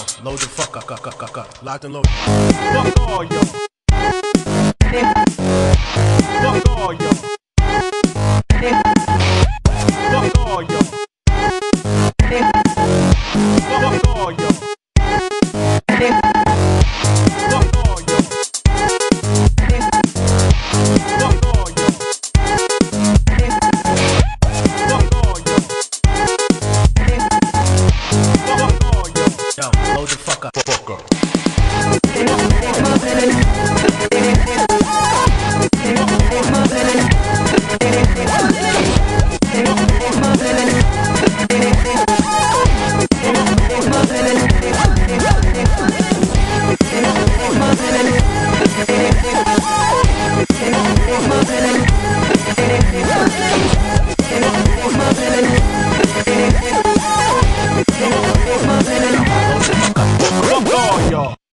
load the fuck up, locked and loaded. Fuck all y'all. Fuck all y'all. Fuck all y'all. Fuck all y'all. Fuck all y'all. Fuck all y'all. Yo, load the fuck up.